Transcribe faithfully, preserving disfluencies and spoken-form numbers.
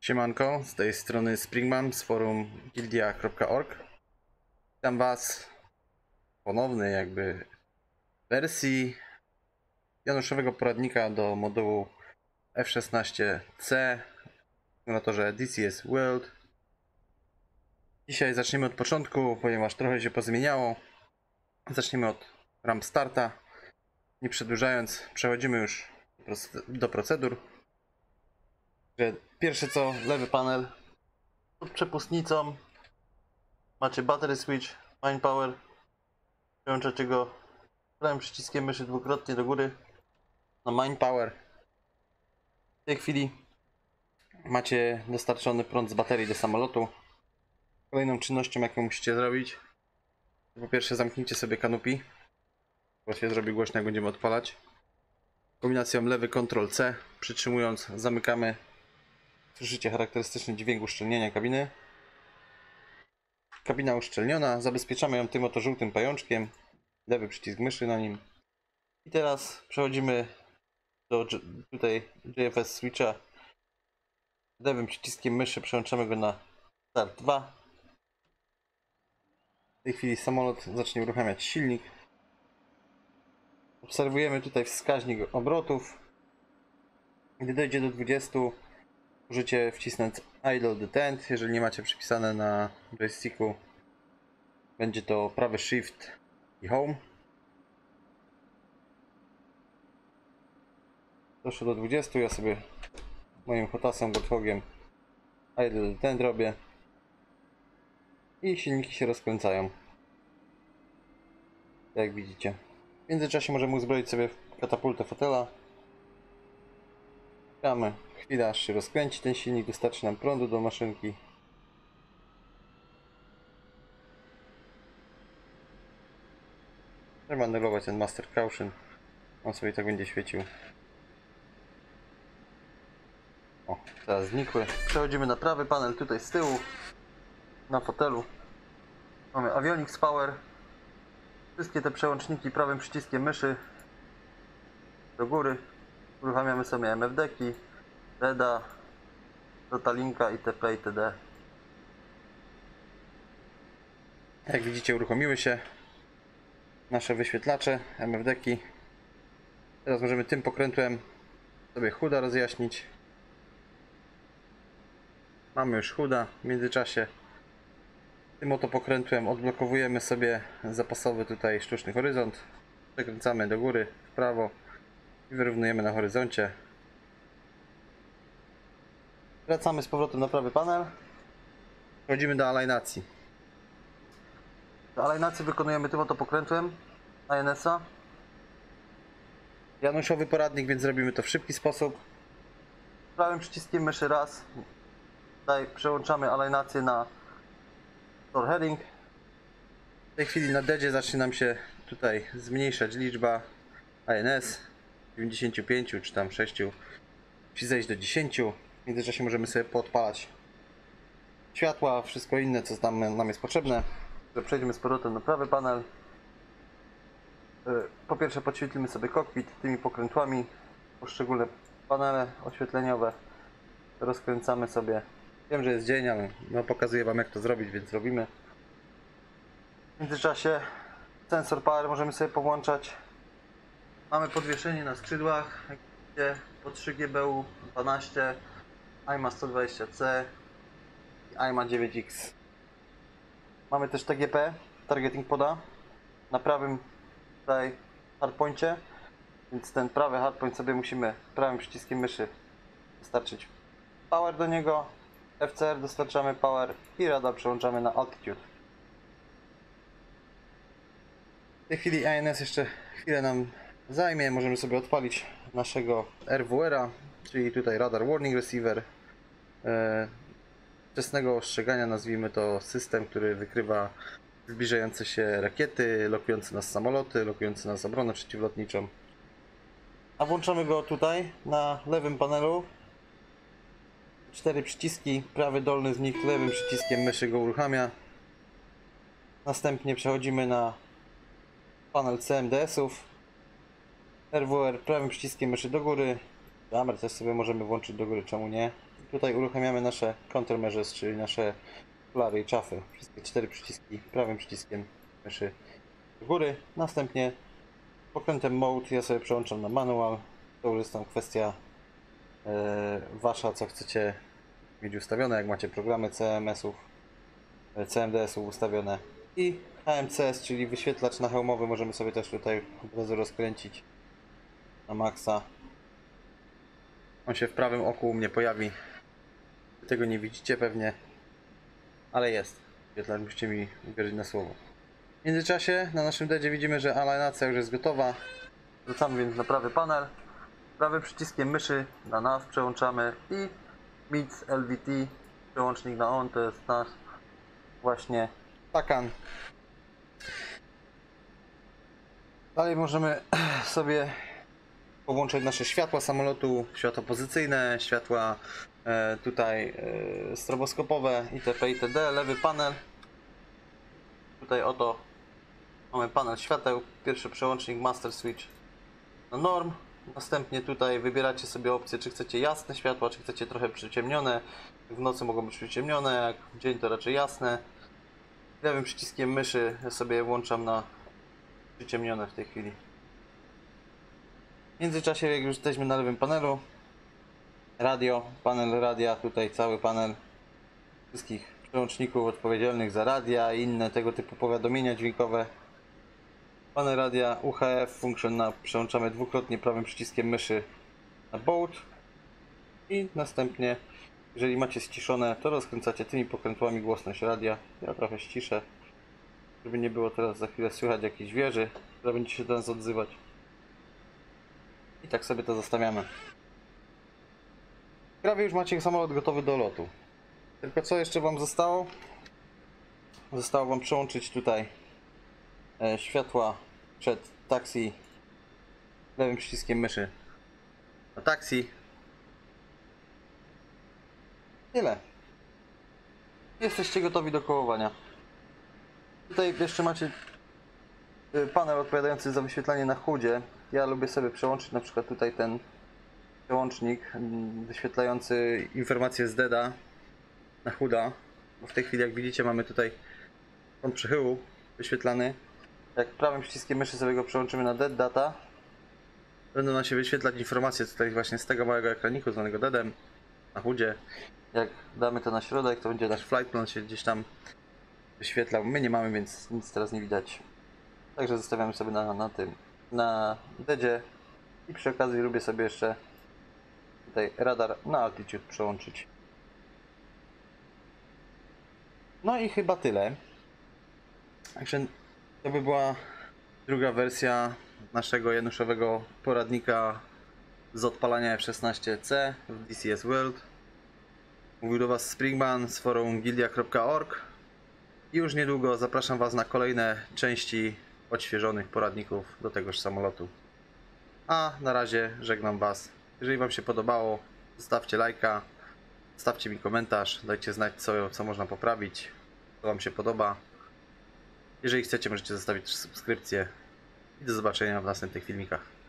Siemanko, z tej strony Springman z forum gildia kropka org. Witam Was w ponownej jakby wersji januszowego poradnika do modułu F szesnaście C w symulatorze D C S World. Dzisiaj zaczniemy od początku, ponieważ trochę się pozmieniało. Zaczniemy od ram starta. Nie przedłużając, przechodzimy już do procedur. Pierwsze co, lewy panel. Pod przepustnicą macie battery switch, main power. Przełączacie go prawym przyciskiem myszy dwukrotnie do góry na main power. W tej chwili macie dostarczony prąd z baterii do samolotu. Kolejną czynnością, jaką musicie zrobić, po pierwsze zamknijcie sobie kanopy, bo się zrobi głośno, jak będziemy odpalać. Kombinacją lewy kontrol C, przytrzymując zamykamy. Słyszycie charakterystyczny dźwięk uszczelnienia kabiny. Kabina uszczelniona, zabezpieczamy ją tym oto żółtym pajączkiem. Lewy przycisk myszy na nim. I teraz przechodzimy do tutaj J F S switcha. Lewym przyciskiem myszy przełączamy go na start dwa. W tej chwili samolot zacznie uruchamiać silnik. Obserwujemy tutaj wskaźnik obrotów. Gdy dojdzie do dwudziestu, możecie wcisnąć idle detent. Jeżeli nie macie przypisane na joysticku, będzie to prawy shift i home. Doszło do dwudziestu, ja sobie moim hotasem godhogiem idle detent robię i silniki się rozkręcają, jak widzicie. W międzyczasie możemy uzbroić sobie katapultę fotela. Czekamy chwilę, aż się rozkręci ten silnik, dostarczy nam prądu do maszynki. Trzeba anulować ten master caution. On sobie tak będzie świecił. O, teraz znikły. Przechodzimy na prawy panel, tutaj z tyłu. Na fotelu mamy avionics power. Wszystkie te przełączniki prawym przyciskiem myszy do góry. Uruchamiamy sobie M F D-ki, reda, Rotalinka, itp. itd. Jak widzicie, uruchomiły się nasze wyświetlacze, M F D-ki. Teraz możemy tym pokrętłem sobie huda rozjaśnić. Mamy już huda. W międzyczasie tym oto pokrętłem odblokowujemy sobie zapasowy tutaj sztuczny horyzont. Przekręcamy do góry, w prawo i wyrównujemy na horyzoncie. Wracamy z powrotem na prawy panel. Przechodzimy do alajnacji. Do alajnacji wykonujemy tym oto pokrętłem A N S-a. Januszowy poradnik, więc zrobimy to w szybki sposób. Prawym przyciskiem myszy raz. Tutaj przełączamy alajnację na store heading. W tej chwili na dedzie zacznie nam się tutaj zmniejszać liczba A N S. dziewięćdziesiąt pięć czy tam sześć. Musi zejść do dziesięciu. W międzyczasie możemy sobie podpalać światła, wszystko inne, co tam nam jest potrzebne. Przejdźmy z powrotem na prawy panel. Po pierwsze podświetlimy sobie kokpit tymi pokrętłami, poszczególne panele oświetleniowe. Rozkręcamy sobie. Wiem, że jest dzień, ale no, pokazuję Wam, jak to zrobić, więc robimy. W międzyczasie sensor power możemy sobie połączać. Mamy podwieszenie na skrzydłach, jak widzicie, po trzy G B U dwanaście, A I M A sto dwadzieścia C i A I M A dziewięć X. Mamy też T G P, targeting poda, na prawym tutaj hardpoincie, więc ten prawy hardpoint sobie musimy prawym przyciskiem myszy dostarczyć power do niego, F C R dostarczamy power i radar przełączamy na altitude. W tej chwili A N S jeszcze chwilę nam zajmie, możemy sobie odpalić naszego R W R-a, czyli tutaj Radar Warning Receiver. E, wczesnego ostrzegania, nazwijmy to system, który wykrywa zbliżające się rakiety, lokujące nas samoloty, lokujące nas obronę przeciwlotniczą. A włączamy go tutaj na lewym panelu. Cztery przyciski, prawy dolny z nich lewym przyciskiem myszy go uruchamia. Następnie przechodzimy na panel C M D S-ów. R W R prawym przyciskiem myszy do góry. Kamerę też sobie możemy włączyć do góry, czemu nie? tutaj uruchamiamy nasze countermeasures, czyli nasze flary i czafy. Wszystkie cztery przyciski prawym przyciskiem myszy do góry. Następnie pokrętem mode ja sobie przełączam na manual. To już jest tam kwestia e, wasza, co chcecie mieć ustawione, jak macie programy C M S-ów, C M D S-ów ustawione. I H M C S, czyli wyświetlacz na hełmowy, możemy sobie też tutaj od razu rozkręcić na maksa. On się w prawym oku u mnie pojawi. Wy tego nie widzicie pewnie, ale jest. Wyświetlacz, musicie mi uwierzyć na słowo. W międzyczasie na naszym dedzie widzimy, że alienacja już jest gotowa. Wracamy więc na prawy panel. Prawym przyciskiem myszy na nav przełączamy i Mix L V T, przełącznik na on, to jest nasz właśnie takan. Dalej możemy sobie połączyć nasze światła samolotu, światła pozycyjne, światła e, tutaj e, stroboskopowe itp. itd. Lewy panel. Tutaj oto mamy panel świateł. Pierwszy przełącznik Master Switch na norm. Następnie tutaj wybieracie sobie opcję, czy chcecie jasne światła, czy chcecie trochę przyciemnione. W nocy mogą być przyciemnione, jak w dzień to raczej jasne. Lewym przyciskiem myszy ja sobie włączam na przyciemnione w tej chwili. W międzyczasie, jak już jesteśmy na lewym panelu, radio, panel radia, tutaj cały panel wszystkich przełączników odpowiedzialnych za radia i inne tego typu powiadomienia dźwiękowe. Panel radia U H F function na przełączamy dwukrotnie prawym przyciskiem myszy na boot i następnie, jeżeli macie ściszone, to rozkręcacie tymi pokrętłami głośność radia. Ja trochę ściszę, żeby nie było teraz za chwilę słychać jakiejś wieży, która będzie się do nas odzywać. I tak sobie to zostawiamy. Prawie już macie samolot gotowy do lotu. Tylko co jeszcze wam zostało? Zostało wam przełączyć tutaj e, światła przed taksi lewym przyciskiem myszy na taksi. Tyle. Jesteście gotowi do kołowania. Tutaj jeszcze macie panel odpowiadający za wyświetlanie na chudzie. Ja lubię sobie przełączyć na przykład tutaj ten przełącznik wyświetlający informacje z deda na chuda. Bo w tej chwili, jak widzicie, mamy tutaj kąt przychyłu wyświetlany. Jak prawym przyciskiem myszy sobie go przełączymy na dead data, będą nam się wyświetlać informacje tutaj właśnie z tego małego ekraniku zwanego dedem na chudzie. Jak damy to na środek, to będzie nasz flight plan się gdzieś tam wyświetlał. My nie mamy, więc nic teraz nie widać. Także zostawiamy sobie na, na tym, na dedzie. I przy okazji lubię sobie jeszcze tutaj radar na altitude przełączyć. No i chyba tyle. Także to by była druga wersja naszego januszowego poradnika z odpalania F szesnaście C w D C S World. Mówił do Was Springman z forum gildia kropka org i już niedługo zapraszam Was na kolejne części odświeżonych poradników do tegoż samolotu. A na razie żegnam Was. Jeżeli Wam się podobało, zostawcie lajka, zostawcie mi komentarz, dajcie znać co, co można poprawić, co Wam się podoba. Jeżeli chcecie, możecie zostawić subskrypcję i do zobaczenia w następnych filmikach.